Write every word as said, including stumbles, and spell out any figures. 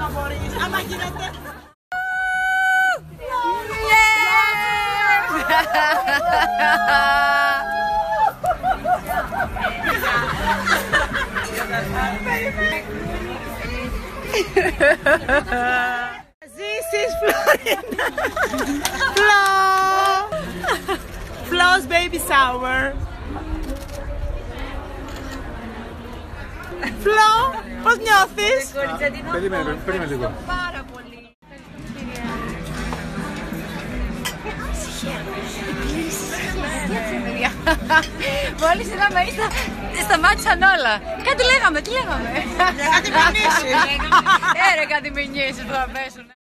να μπορείς. Άμα γίνεται. This is Florida. Flo. Flo's baby shower. Φλό, πώς νιώθεις? Περίμενε, περίμενε λίγο. Πάρα πολύ. Μόλις είδαμε ίστα, σταμάτησαν όλα. Κάτι λέγαμε, τι λέγαμε? Κάτι μηνύσεις. Ε ρε κάτι μηνύσεις που θα πέσουν.